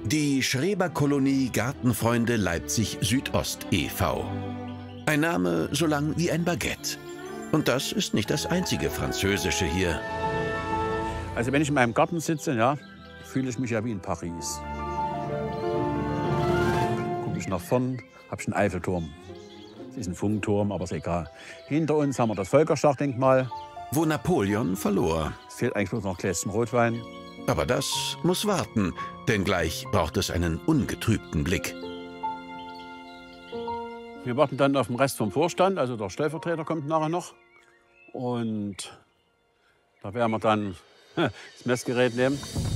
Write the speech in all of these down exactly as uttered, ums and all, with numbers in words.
Die Schreberkolonie Gartenfreunde Leipzig Südost e V Ein Name so lang wie ein Baguette. Und das ist nicht das einzige Französische hier. Also wenn ich in meinem Garten sitze, ja, fühle ich mich ja wie in Paris. Gucke ich nach vorn, habe ich einen Eiffelturm. Es ist ein Funkturm, aber ist egal. Hinter uns haben wir das Völkerschlachtdenkmal. Wo Napoleon verlor. Es fehlt eigentlich bloß noch ein Gläschen Rotwein. Aber das muss warten, denn gleich braucht es einen ungetrübten Blick. Wir warten dann auf den Rest vom Vorstand, also der Stellvertreter kommt nachher noch. Und da werden wir dann das Messgerät nehmen.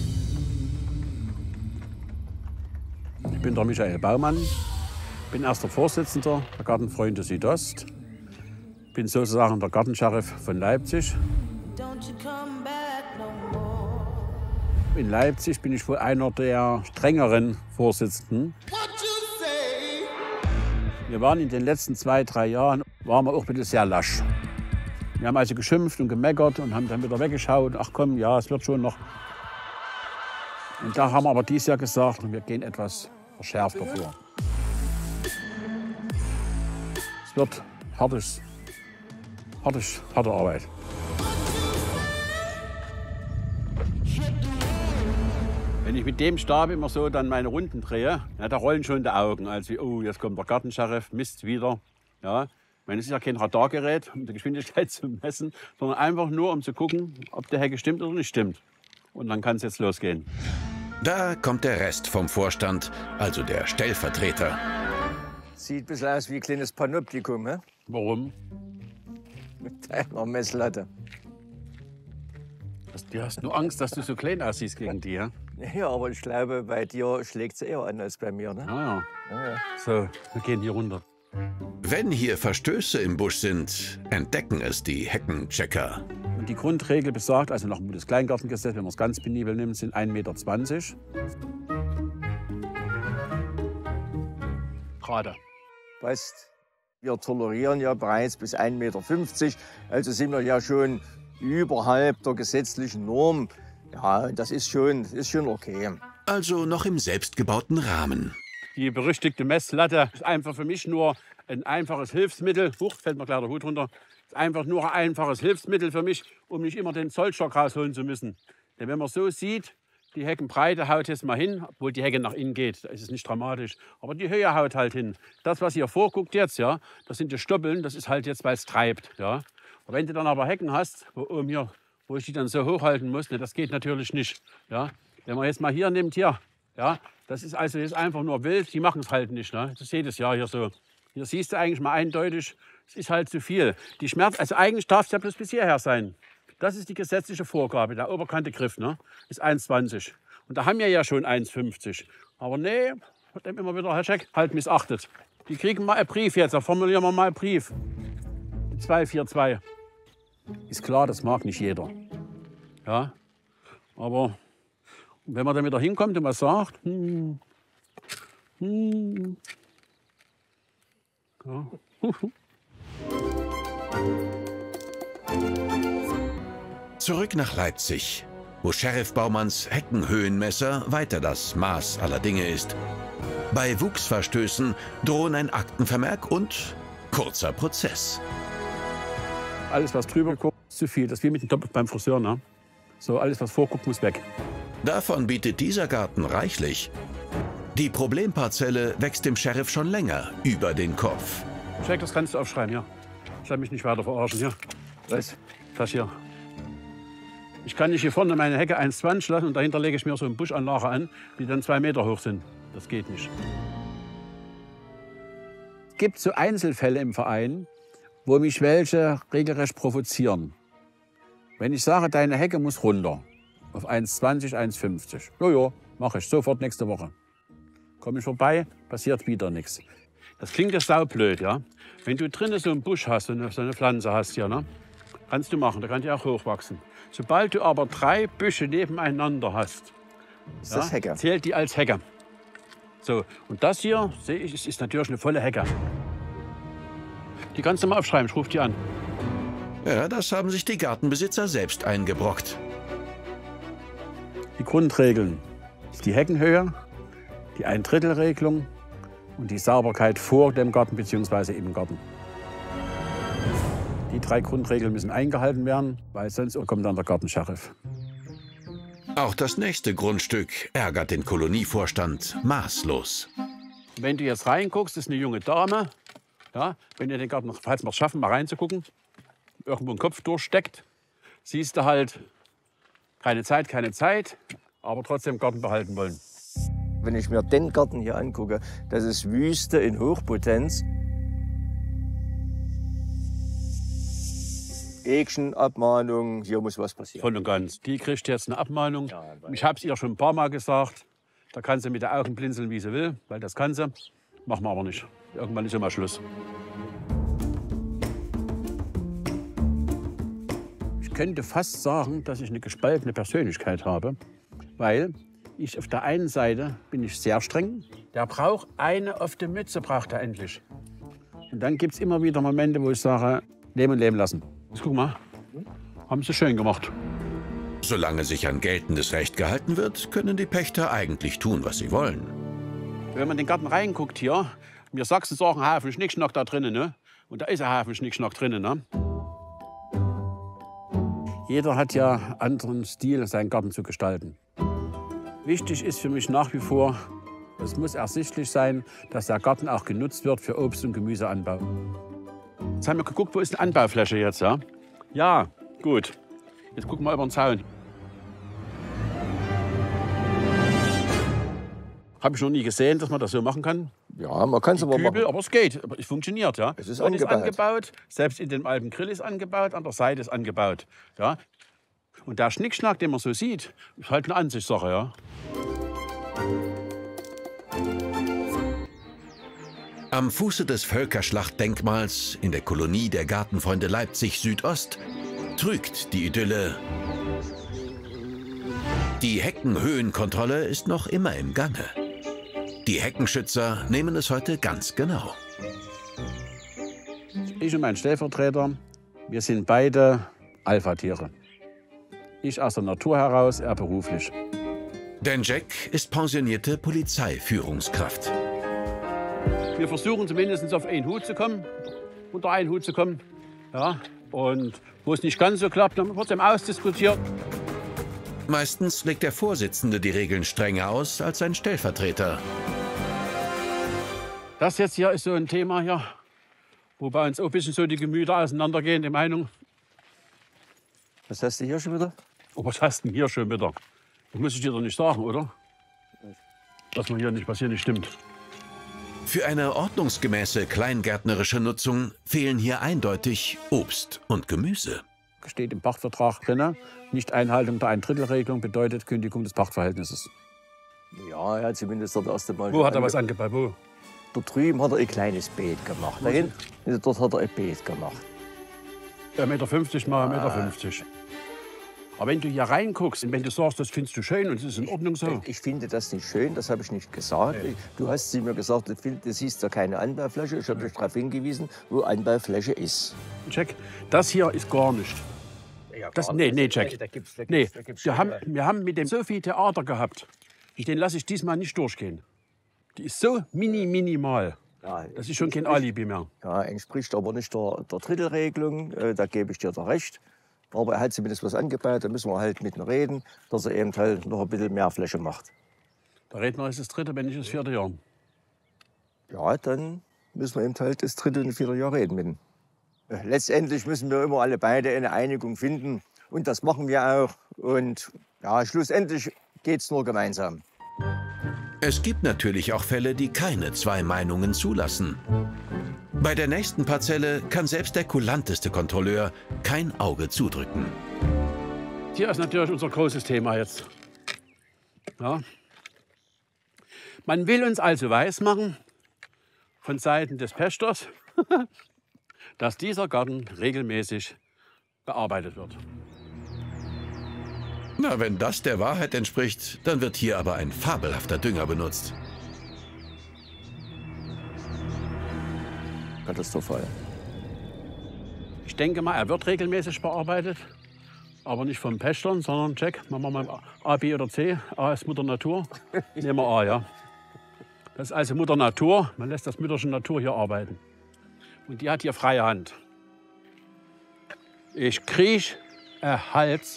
Ich bin der Michael Baumann, bin erster Vorsitzender der Gartenfreunde Südost. Bin sozusagen der Gartensheriff von Leipzig. In Leipzig bin ich wohl einer der strengeren Vorsitzenden. Wir waren in den letzten zwei, drei Jahren waren wir auch bitte sehr lasch. Wir haben also geschimpft und gemeckert und haben dann wieder weggeschaut. Ach komm, ja, es wird schon noch. Und da haben wir aber dieses Jahr gesagt, wir gehen etwas verschärfter vor. Es wird hartes, hartes, harte Arbeit. Wenn ich mit dem Stab immer so dann meine Runden drehe, ja, da rollen schon die Augen. Also, oh, jetzt kommt der Gartensheriff, Mist wieder. Ja, ich meine, es ist ja kein Radargerät, um die Geschwindigkeit zu messen, sondern einfach nur, um zu gucken, ob der Hecke stimmt oder nicht stimmt. Und dann kann es jetzt losgehen. Da kommt der Rest vom Vorstand, also der Stellvertreter. Sieht ein bisschen aus wie ein kleines Panoptikum, hä? Warum? Mit einer Messlatte. Du hast nur Angst, dass du so klein aussiehst gegen die, ja? Ja, aber ich glaube, bei dir schlägt es eher an als bei mir, ne? Ah, ja. Ja, ja. So, wir gehen hier runter. Wenn hier Verstöße im Busch sind, entdecken es die Heckenchecker. Und die Grundregel besagt, also nach dem Bundeskleingartengesetz, wenn man es ganz penibel nimmt, sind ein Meter zwanzig. Gerade. Passt. Wir tolerieren ja bereits bis ein Meter fünfzig. Also sind wir ja schon überhalb der gesetzlichen Norm. Ja, das ist schon, ist schon okay. Also noch im selbstgebauten Rahmen. Die berüchtigte Messlatte ist einfach für mich nur ein einfaches Hilfsmittel. Huch, fällt mir gleich der Hut runter. Ist einfach nur ein einfaches Hilfsmittel für mich, um nicht immer den Zollstock rausholen zu müssen. Denn wenn man so sieht, die Heckenbreite haut jetzt mal hin, obwohl die Hecke nach innen geht, da ist es nicht dramatisch. Aber die Höhe haut halt hin. Das, was hier vorguckt jetzt, ja, das sind die Stoppeln, das ist halt jetzt, weil es treibt. Ja. Und wenn du dann aber Hecken hast, wo oben hier, wo ich die dann so hochhalten muss, ne, das geht natürlich nicht. Ja. Wenn man jetzt mal hier nimmt, hier, ja, das ist also jetzt einfach nur wild, die machen es halt nicht. Ne. Das ist jedes Jahr hier so. Hier siehst du eigentlich mal eindeutig, es ist halt zu viel. Die Schmerz, also eigentlich darf es ja bloß bis hierher sein. Das ist die gesetzliche Vorgabe. Der oberkante Griff, ne, ist eins zwanzig. Und da haben wir ja schon eins fünfzig. Aber nee, hat dem immer wieder Herr Scheck halt missachtet. Die kriegen mal einen Brief jetzt, da formulieren wir mal einen Brief. zwei vier zwei. Ist klar, das mag nicht jeder. Ja, aber wenn man dann wieder hinkommt und man sagt, hm, hm, ja. Zurück nach Leipzig, wo Sheriff Baumanns Heckenhöhenmesser weiter das Maß aller Dinge ist. Bei Wuchsverstößen drohen ein Aktenvermerk und kurzer Prozess. Alles, was drüber guckt, ist zu viel. Das ist wie mit dem Topf beim Friseur. Ne? So, alles, was vorguckt, muss weg. Davon bietet dieser Garten reichlich. Die Problemparzelle wächst dem Sheriff schon länger über den Kopf. Check, das kannst du aufschreiben, ja. Ich lasse mich nicht weiter verarschen, ja. Was? Das hier. Ich kann nicht hier vorne meine Hecke eins zwanzig lassen und dahinter lege ich mir so eine Buschanlage an, die dann zwei Meter hoch sind. Das geht nicht. Es gibt so Einzelfälle im Verein, wo mich welche regelrecht provozieren. Wenn ich sage, deine Hecke muss runter auf eins zwanzig, eins fünfzig. Jojo, mache ich sofort nächste Woche. Komme ich vorbei, passiert wieder nichts. Das klingt ja saublöd, ja. Wenn du drinnen so einen Busch hast, so eine, so eine Pflanze hast hier, ne, kannst du machen, da kann die auch hochwachsen. Sobald du aber drei Büsche nebeneinander hast, Ist ja, das Hecke? zählt die als Hecke. So, und das hier, sehe ich, ist, ist natürlich eine volle Hecke. Die kannst du mal aufschreiben, ich rufe die an. Ja, das haben sich die Gartenbesitzer selbst eingebrockt. Die Grundregeln ist die Heckenhöhe, die Ein-Drittel-Regelung und die Sauberkeit vor dem Garten bzw. im Garten. Die drei Grundregeln müssen eingehalten werden, weil sonst kommt dann der Gartensheriff. Auch das nächste Grundstück ärgert den Kolonievorstand maßlos. Wenn du jetzt reinguckst, das ist eine junge Dame. Ja, wenn ihr den Garten, falls wir es schaffen, mal reinzugucken, irgendwo einen Kopf durchsteckt, siehst du halt keine Zeit, keine Zeit, aber trotzdem Garten behalten wollen. Wenn ich mir den Garten hier angucke, das ist Wüste in Hochpotenz. Äkchen, Abmahnung, hier muss was passieren. Voll und ganz. Die kriegt jetzt eine Abmahnung. Ja, ich habe es ihr schon ein paar Mal gesagt. Da kann sie mit den Augen blinzeln, wie sie will, weil das kann sie. Machen wir aber nicht. Irgendwann ist immer Schluss. Ich könnte fast sagen, dass ich eine gespaltene Persönlichkeit habe, weil ich auf der einen Seite bin ich sehr streng. Der braucht eine auf die Mütze, braucht er endlich. Und dann gibt es immer wieder Momente, wo ich sage, leben und leben lassen. Jetzt guck mal, haben sie schön gemacht. Solange sich an geltendes Recht gehalten wird, können die Pächter eigentlich tun, was sie wollen. Wenn man in den Garten reinguckt hier, wir Sachsen sagen, ein Haufen Schnickschnack da drinnen, ne? Und da ist ein Haufen Schnickschnack drinnen, ne? Jeder hat ja anderen Stil, seinen Garten zu gestalten. Wichtig ist für mich nach wie vor, es muss ersichtlich sein, dass der Garten auch genutzt wird für Obst- und Gemüseanbau. Jetzt haben wir geguckt, wo ist die Anbaufläche jetzt, ja? Ja, gut. Jetzt gucken wir über den Zaun. Habe ich noch nie gesehen, dass man das so machen kann. Ja, man kann es aber Kübel, machen. aber es geht. Aber es funktioniert, ja. Es ist Und angebaut. ist angebaut. Selbst in dem alten Grill ist angebaut, an der Seite ist angebaut. Ja. Und der Schnickschnack, den man so sieht, ist halt eine Ansichtssache, ja. Am Fuße des Völkerschlachtdenkmals in der Kolonie der Gartenfreunde Leipzig Südost trügt die Idylle. Die Heckenhöhenkontrolle ist noch immer im Gange. Die Heckenschützer nehmen es heute ganz genau. Ich und mein Stellvertreter, wir sind beide Alpha-Tiere. Ich aus der Natur heraus, er beruflich. Denn Jack ist pensionierte Polizeiführungskraft. Wir versuchen zumindest auf einen Hut zu kommen, unter einen Hut zu kommen. Ja. Und wo es nicht ganz so klappt, dann wird es ausdiskutiert. Meistens legt der Vorsitzende die Regeln strenger aus als sein Stellvertreter. Das jetzt hier ist so ein Thema hier, wo bei uns auch ein bisschen so die Gemüter auseinandergehen, die Meinung. Was hast du hier schon wieder? Oh, was hast du denn hier schon wieder? Das muss ich dir doch nicht sagen, oder? Dass man hier nicht, was hier nicht stimmt. Für eine ordnungsgemäße kleingärtnerische Nutzung fehlen hier eindeutig Obst und Gemüse. Steht im Pachtvertrag drin, Nichteinhaltung der Ein-Drittel-Regelung bedeutet Kündigung des Pachtverhältnisses. Ja, er hat zumindest dort erst einmal. Wo hat er was angebaut? Wo? Dort drüben hat er ein kleines Beet gemacht. Da hinten, dort hat er ein Beet gemacht. ein Meter fünfzig mal ein Meter fünfzig. Aber wenn du hier reinguckst und wenn du sagst, das findest du schön und es ist in Ordnung so. Ich finde das nicht schön, das habe ich nicht gesagt. Du hast sie mir gesagt, du, find, du siehst ja keine Anbaufläche. Ich habe dich darauf hingewiesen, wo Anbaufläche ist. Jack, das hier ist gar nicht. Das, nee, nee, Jack. Da gibt's, da Nee, gibt's, da gibt's wir haben, wir haben mit dem so viel Theater gehabt. Den lasse ich diesmal nicht durchgehen. Die ist so mini, minimal. Ja, Das ist schon kein Alibi mehr. Ja, entspricht aber nicht der, der Drittelregelung, äh, da gebe ich dir da recht. Aber er hat zumindest was angebaut, da müssen wir halt mit ihm reden, dass er eben halt noch ein bisschen mehr Fläche macht. Der Redner ist das dritte, wenn nicht das vierte Jahr. Ja, dann müssen wir eben halt das dritte und vierte Jahr reden mit ihm. Äh, Letztendlich müssen wir immer alle beide eine Einigung finden und das machen wir auch. Und ja, schlussendlich geht's nur gemeinsam. Es gibt natürlich auch Fälle, die keine zwei Meinungen zulassen. Bei der nächsten Parzelle kann selbst der kulanteste Kontrolleur kein Auge zudrücken. Hier ist natürlich unser großes Thema jetzt. Ja. Man will uns also weismachen, von Seiten des Pächters, dass dieser Garten regelmäßig bearbeitet wird. Na, wenn das der Wahrheit entspricht, dann wird hier aber ein fabelhafter Dünger benutzt. Katastrophal. Ich denke mal, er wird regelmäßig bearbeitet, aber nicht vom Pächtern, sondern Jack, machen wir mal A, B oder C. A ist Mutter Natur. Nehmen wir A, ja. Das ist also Mutter Natur. Man lässt das Mütterchen Natur hier arbeiten. Und die hat hier freie Hand. Ich kriech äh, Hals.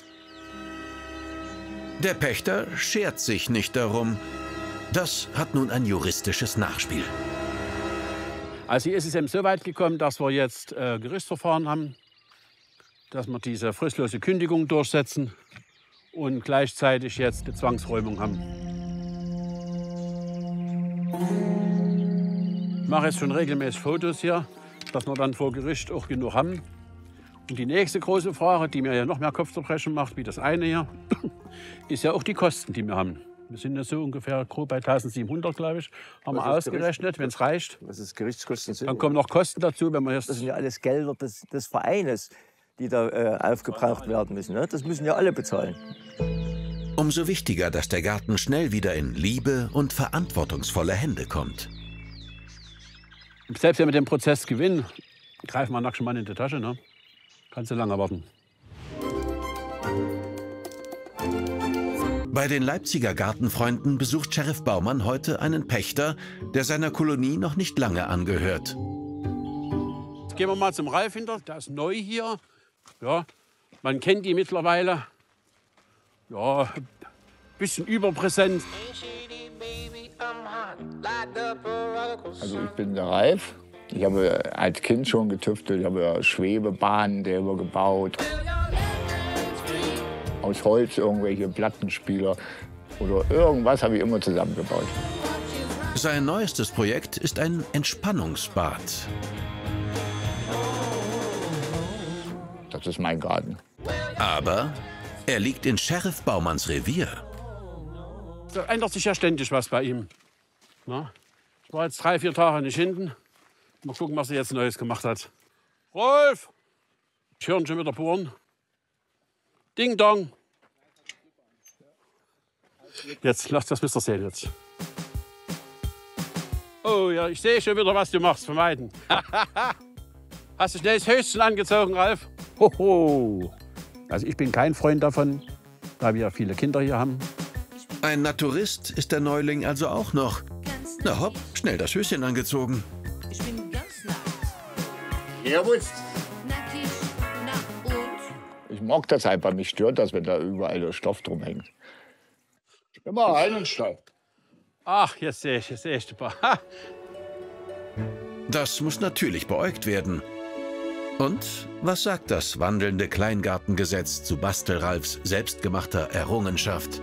Der Pächter schert sich nicht darum. Das hat nun ein juristisches Nachspiel. Also hier ist es eben so weit gekommen, dass wir jetzt äh, Gerichtsverfahren haben, dass wir diese fristlose Kündigung durchsetzen und gleichzeitig jetzt eine Zwangsräumung haben. Ich mache jetzt schon regelmäßig Fotos hier, dass wir dann vor Gericht auch genug haben. Und die nächste große Frage, die mir ja noch mehr Kopfzerbrechen macht, wie das eine hier, ist ja auch die Kosten, die wir haben. Wir sind ja so ungefähr grob bei eintausendsiebenhundert, glaube ich, haben wir ausgerechnet, wenn es reicht. Was ist Gerichtskosten sind? Dann kommen noch Kosten dazu, wenn wir jetzt... Das sind ja alles Gelder des, des Vereines, die da äh, aufgebraucht werden müssen. Ne? Das müssen ja alle bezahlen. Umso wichtiger, dass der Garten schnell wieder in liebe und verantwortungsvolle Hände kommt. Selbst wenn wir den Prozess gewinnen, greifen wir nackten Mann in die Tasche. Ne? Kannst du lange warten. Bei den Leipziger Gartenfreunden besucht Sheriff Baumann heute einen Pächter, der seiner Kolonie noch nicht lange angehört. Jetzt gehen wir mal zum Ralf hinter. Der ist neu hier. Ja, man kennt ihn mittlerweile. Ja, ein bisschen überpräsent. Also ich bin der Ralf. Ich habe als Kind schon getüftelt. Ich habe Schwebebahnen selber gebaut. Aus Holz irgendwelche Plattenspieler oder irgendwas habe ich immer zusammengebaut. Sein neuestes Projekt ist ein Entspannungsbad. Das ist mein Garten. Aber er liegt in Sheriff Baumanns Revier. Da ändert sich ja ständig was bei ihm. Na? Ich war jetzt drei, vier Tage nicht hinten. Mal gucken, was er jetzt Neues gemacht hat. Rolf! Ich höre ihn schon wieder bohren. Ding Dong! Jetzt, lass das Mister sehen jetzt. Oh ja, ich sehe schon wieder, was du machst, vermeiden. Hast du schnell das Höschen angezogen, Ralf? Hoho! Also ich bin kein Freund davon, da wir viele Kinder hier haben. Ein Naturist ist der Neuling also auch noch. Na hopp, schnell das Höschen angezogen. Ich bin ganz nackt. Servus. Nackig, na und? Ich mag das einfach. Mich stört das, wenn da überall der Stoff drum hängt. Immer rein und steif. Ach, jetzt sehe ich, jetzt sehe ich. Das muss natürlich beäugt werden. Und was sagt das wandelnde Kleingartengesetz zu Bastelralfs selbstgemachter Errungenschaft?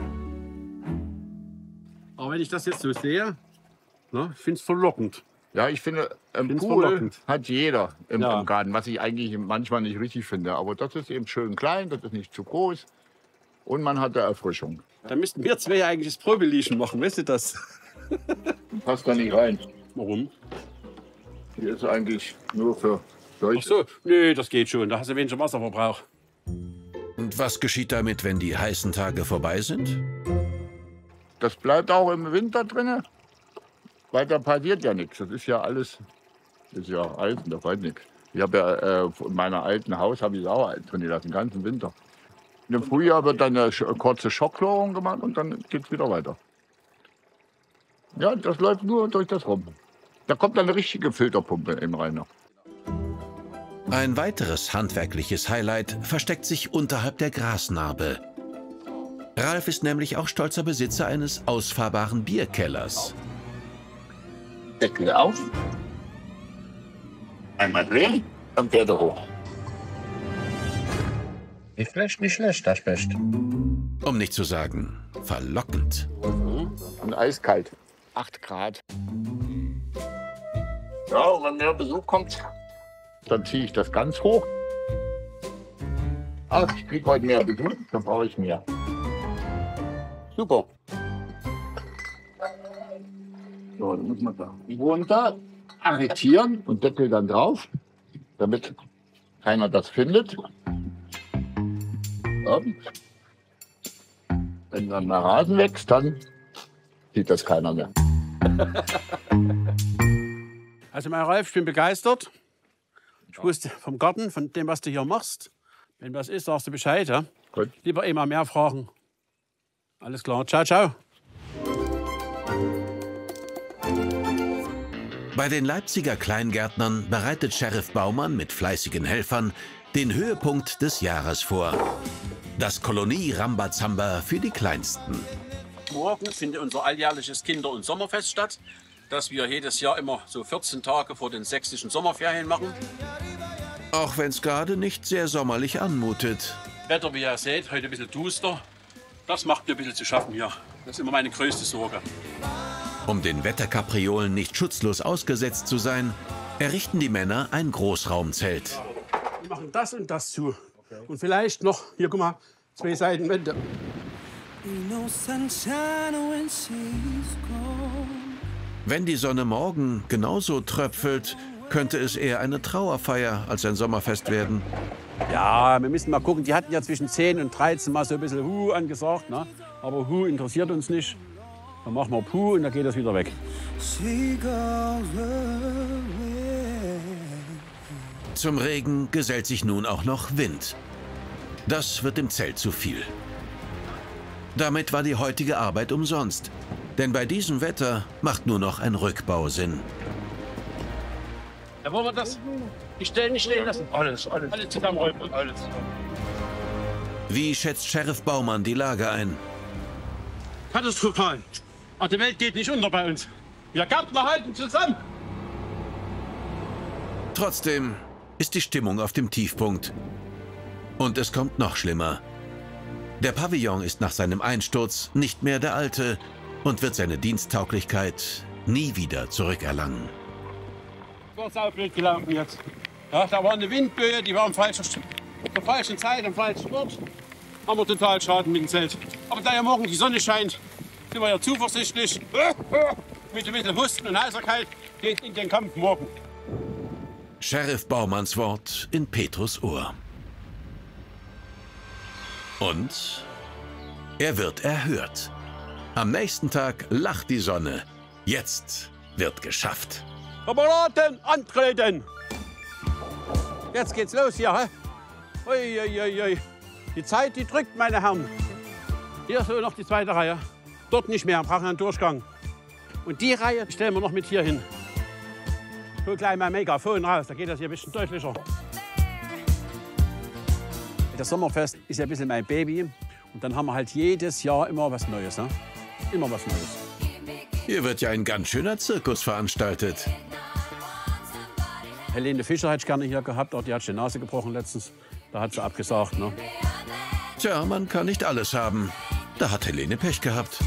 Aber wenn ich das jetzt so sehe, ne, ich finde es verlockend. Ja, ich finde, ein Find's Pool verlockend. hat jeder im, Ja. im Garten, was ich eigentlich manchmal nicht richtig finde. Aber das ist eben schön klein, das ist nicht zu groß und man hat eine Erfrischung. Da müssten wir zwei eigentlich das Probelieschen machen, weißt du das? Passt da nicht rein. Warum? Hier ist eigentlich nur für Ach solche. so, nee, das geht schon. Da hast du weniger Wasserverbrauch. Und was geschieht damit, wenn die heißen Tage vorbei sind? Das bleibt auch im Winter drin, weil da passiert ja nichts. Das ist ja alles, das ist ja Eisen, da fällt nichts. Ich habe ja äh, in meinem alten Haus habe ich es auch drin gelassen, den ganzen Winter. Im Frühjahr wird dann eine sch- kurze Schocklorung gemacht und dann geht es wieder weiter. Ja, das läuft nur durch das rum. Da kommt dann eine richtige Filterpumpe im Rainer. Ein weiteres handwerkliches Highlight versteckt sich unterhalb der Grasnarbe. Ralf ist nämlich auch stolzer Besitzer eines ausfahrbaren Bierkellers. Deckel auf. Einmal drehen, dann fährt er hoch. Nicht schlecht, nicht schlecht, das Beste. Um nicht zu sagen, verlockend. Und eiskalt. acht Grad. Ja, und wenn mehr Besuch kommt, dann ziehe ich das ganz hoch. Ach, ich kriege heute mehr Besuch, dann brauche ich mehr. Super. So, dann muss man da runter arretieren und Deckel dann drauf, damit keiner das findet. Und wenn dann der Rasen wächst, dann sieht das keiner mehr. Also mein Ralf, ich bin begeistert. Ich wusste vom Garten, von dem, was du hier machst. Wenn was ist, sagst du Bescheid. Ja? Gut. Lieber immer mehr fragen. Alles klar. Ciao, ciao. Bei den Leipziger Kleingärtnern bereitet Sheriff Baumann mit fleißigen Helfern den Höhepunkt des Jahres vor. Das Kolonie Rambazamba für die Kleinsten. Morgen findet unser alljährliches Kinder- und Sommerfest statt, das wir jedes Jahr immer so vierzehn Tage vor den sächsischen Sommerferien machen. Auch wenn es gerade nicht sehr sommerlich anmutet. Wetter, wie ihr seht, heute ein bisschen duster. Das macht mir ein bisschen zu schaffen hier. Das ist immer meine größte Sorge. Um den Wetterkapriolen nicht schutzlos ausgesetzt zu sein, errichten die Männer ein Großraumzelt. Wir machen das und das zu. Und vielleicht noch, hier guck mal, zwei Seitenwände. Wenn die Sonne morgen genauso tröpfelt, könnte es eher eine Trauerfeier als ein Sommerfest werden. Ja, wir müssen mal gucken. Die hatten ja zwischen zehn und dreizehn mal so ein bisschen Hu angesagt. Ne? Aber Hu interessiert uns nicht. Dann machen wir Puh und dann geht das wieder weg. Zum Regen gesellt sich nun auch noch Wind. Das wird dem Zelt zu viel. Damit war die heutige Arbeit umsonst. Denn bei diesem Wetter macht nur noch ein Rückbau Sinn. Da wollen wir das die Stellen nicht stehen lassen. Alles, alles. Alles zusammenräumen. Alles. Wie schätzt Sheriff Baumann die Lage ein? Katastrophal. Aber die Welt geht nicht unter bei uns. Wir Gärtner halten zusammen. Trotzdem ist die Stimmung auf dem Tiefpunkt. Und es kommt noch schlimmer. Der Pavillon ist nach seinem Einsturz nicht mehr der alte und wird seine Diensttauglichkeit nie wieder zurückerlangen. Das war blöd gelaufen jetzt. Ja, da war eine Windböe, die war am falschen, zur falschen Zeit, am falschen Ort. Haben wir total Schaden mit dem Zelt. Aber da ja morgen die Sonne scheint, sind wir ja zuversichtlich. Mit ein bisschen Husten und Heiserkeit geht in den Kampf morgen. Sheriff Baumanns Wort in Petrus Ohr. Und er wird erhört. Am nächsten Tag lacht die Sonne. Jetzt wird geschafft. Kameraden, antreten! Jetzt geht's los hier, hä? Ui, ui, ui, ui. Die Zeit, die drückt, meine Herren. Hier so noch die zweite Reihe. Dort nicht mehr, brauchen einen Durchgang. Und die Reihe stellen wir noch mit hier hin. Hol gleich mein Megafon raus, da geht das hier ein bisschen deutlicher. Das Sommerfest ist ja ein bisschen mein Baby. Und dann haben wir halt jedes Jahr immer was Neues. Ne? Immer was Neues. Hier wird ja ein ganz schöner Zirkus veranstaltet. Helene Fischer hätte ich gerne hier gehabt, auch die hat die Nase gebrochen letztens. Da hat sie abgesagt. Ne? Tja, man kann nicht alles haben. Da hat Helene Pech gehabt.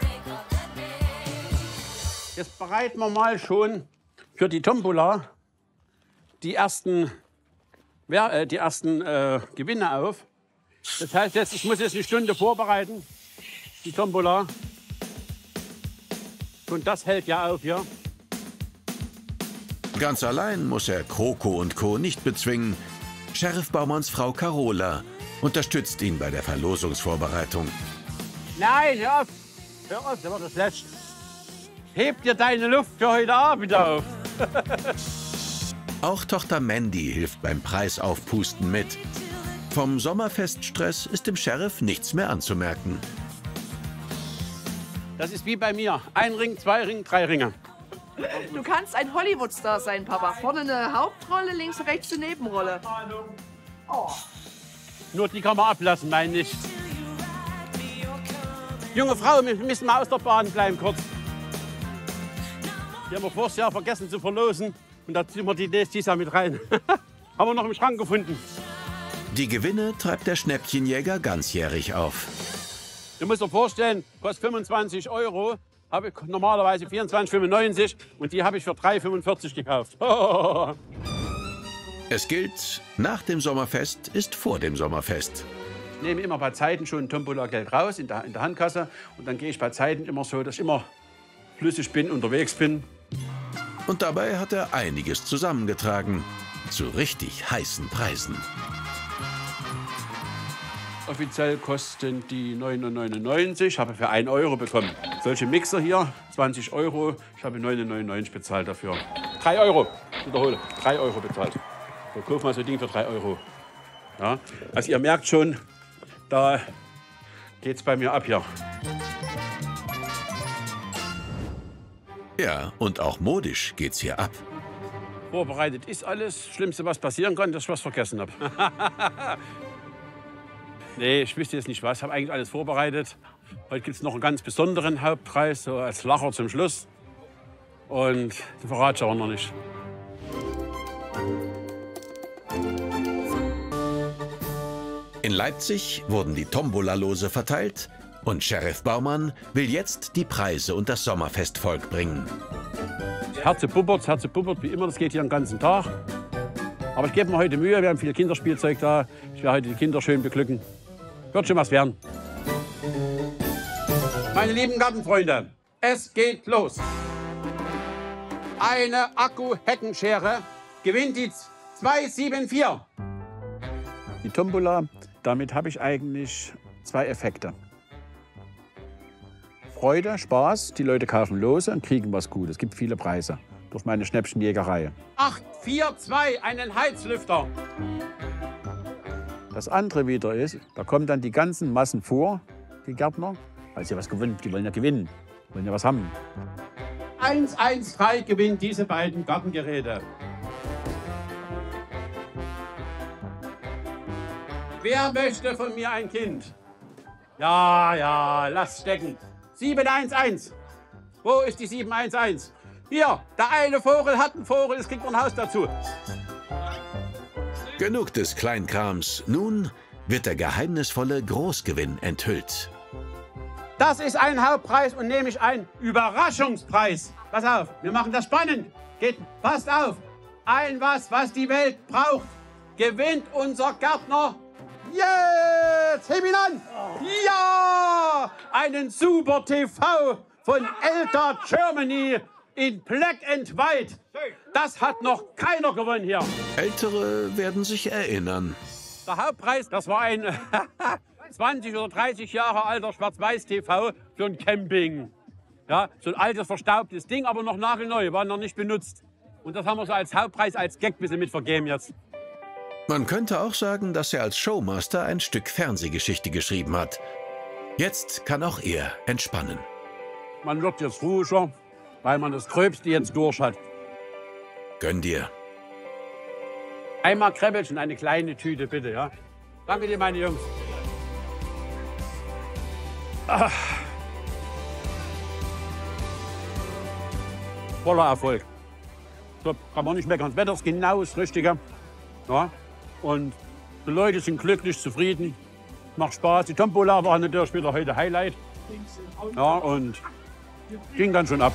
Jetzt bereiten wir mal schon für die Tombola die ersten, äh, die ersten äh, Gewinne auf. Das heißt, jetzt, ich muss jetzt eine Stunde vorbereiten, die Tombola. Und das hält ja auf hier. Ganz allein muss er Kroko und Co. nicht bezwingen. Sheriff Baumanns Frau Carola unterstützt ihn bei der Verlosungsvorbereitung. Nein, hör auf! Hör auf, das war das Letzte. Heb dir deine Luft für heute Abend auf. Auch Tochter Mandy hilft beim Preisaufpusten mit. Vom Sommerfeststress ist dem Sheriff nichts mehr anzumerken. Das ist wie bei mir. Ein Ring, zwei Ringe, drei Ringe. Du kannst ein Hollywood-Star sein, Papa. Vorne eine Hauptrolle, links und rechts eine Nebenrolle. Oh. Nur die kann man ablassen, meine ich. Junge Frau, wir müssen mal aus der Bahn bleiben kurz. Die haben wir vorher Jahr vergessen zu verlosen. Und da ziehen wir die nächstes Jahr mit rein. Haben wir noch im Schrank gefunden. Die Gewinne treibt der Schnäppchenjäger ganzjährig auf. Du musst dir vorstellen, kostet fünfundzwanzig Euro. Habe ich normalerweise vierundzwanzig fünfundneunzig und die habe ich für drei fünfundvierzig gekauft. Es gilt, nach dem Sommerfest ist vor dem Sommerfest. Ich nehme immer bei Zeiten schon Tombola-Geld raus in der, in der Handkasse. Und dann gehe ich bei Zeiten immer so, dass ich immer flüssig bin, unterwegs bin. Und dabei hat er einiges zusammengetragen. Zu richtig heißen Preisen. Offiziell kosten die neun neunundneunzig. Ich habe für einen Euro bekommen. Solche Mixer hier, zwanzig Euro. Ich habe neun neunundneunzig bezahlt dafür. drei Euro. Ich wiederhole, drei Euro bezahlt. So, kauf mal so ein Ding für drei Euro. Ja, also ihr merkt schon, da geht's bei mir ab hier. Ja, und auch modisch geht's hier ab. Vorbereitet ist alles. Das Schlimmste, was passieren kann, dass ich was vergessen habe. Nee, ich wüsste jetzt nicht was. Ich habe eigentlich alles vorbereitet. Heute gibt es noch einen ganz besonderen Hauptpreis, so als Lacher zum Schluss. Und den verrate ich aber noch nicht. In Leipzig wurden die Tombola-Lose verteilt und Sheriff Baumann will jetzt die Preise und das Sommerfestvolk bringen. Herze puppert, Herze puppert, wie immer, das geht hier den ganzen Tag. Aber ich gebe mir heute Mühe, wir haben viel Kinderspielzeug da. Ich werde heute die Kinder schön beglücken. Wird schon was werden. Meine lieben Gartenfreunde, es geht los. Eine Akku-Heckenschere gewinnt die zwei sieben vier. Die Tombola, damit habe ich eigentlich zwei Effekte. Freude, Spaß, die Leute kaufen Lose und kriegen was Gutes. Es gibt viele Preise durch meine Schnäppchenjägerei. acht vier zwei, einen Heizlüfter. Das andere wieder ist, da kommen dann die ganzen Massen vor, die Gärtner, weil sie was gewinnen. Die wollen ja gewinnen, wollen ja was haben. eins eins drei gewinnt diese beiden Gartengeräte. Wer möchte von mir ein Kind? Ja, ja, lass stecken. sieben eins eins. Wo ist die sieben eins eins? Hier, der eine Vogel hat einen Vogel, es kriegt noch ein Haus dazu. Genug des Kleinkrams. Nun wird der geheimnisvolle Großgewinn enthüllt. Das ist ein Hauptpreis und nämlich ein Überraschungspreis. Pass auf, wir machen das spannend. Geht, passt auf. Ein was, was die Welt braucht, gewinnt unser Gärtner. Jetzt! Heb ihn an! Ja! Einen Super T V von Elta Germany in Black and White. Das hat noch keiner gewonnen hier. Ältere werden sich erinnern. Der Hauptpreis, das war ein zwanzig oder dreißig Jahre alter Schwarz-Weiß-T V für ein Camping. Ja, so ein altes, verstaubtes Ding, aber noch nagelneu, war noch nicht benutzt. Und das haben wir so als Hauptpreis, als Gag ein bisschen mitvergeben jetzt. Man könnte auch sagen, dass er als Showmaster ein Stück Fernsehgeschichte geschrieben hat. Jetzt kann auch er entspannen. Man wird jetzt ruhiger, weil man das Gröbste jetzt durch hat. Gönn dir. Einmal Kräbbelchen, eine kleine Tüte, bitte, ja? Danke dir, meine Jungs. Ah. Voller Erfolg. So, kann man nicht meckern. Das Wetter ist genau das Richtige. Ja? Und die Leute sind glücklich, zufrieden. Macht Spaß. Die Tombola war natürlich wieder heute Highlight. Ja, und ging ganz schön ab.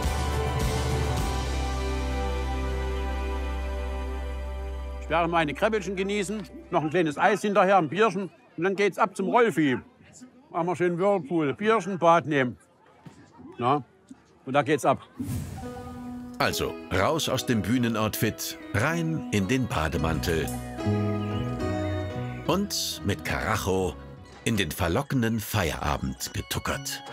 Ich werde meine Kräbbelchen genießen, noch ein kleines Eis hinterher, ein Bierchen. Und dann geht's ab zum Rolfi. Machen wir schön Whirlpool, Bierchen, Bad nehmen. Ja, und da geht's ab. Also, raus aus dem Bühnenoutfit, rein in den Bademantel. Und mit Karacho in den verlockenden Feierabend getuckert.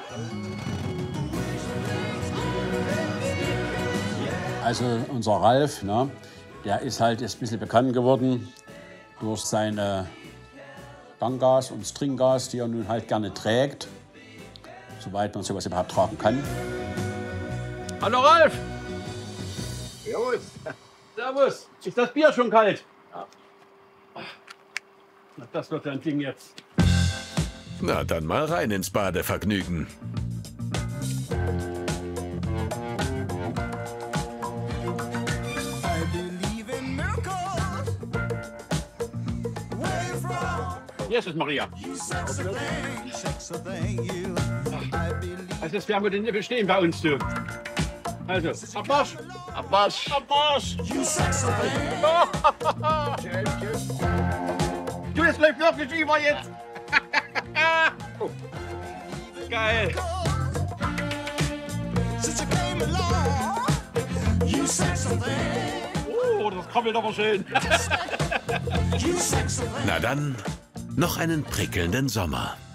Also unser Ralf, ne, der ist halt jetzt ein bisschen bekannt geworden durch seine Ganggas und Stringgas, die er nun halt gerne trägt. Soweit man sowas überhaupt tragen kann. Hallo Ralf! Servus. Servus! Ist das Bier schon kalt? Ja. Na, das wird ein Ding jetzt. Na, dann mal rein ins Badevergnügen. Hier ist es, Maria. Also, das werden wir denn nicht bestehen bei uns, du. Also, Abmarsch! Abmarsch! Abmarsch! Du, das läuft wirklich über jetzt! Oh. Geil! Oh, das krabbelt aber schön! Na dann, noch einen prickelnden Sommer.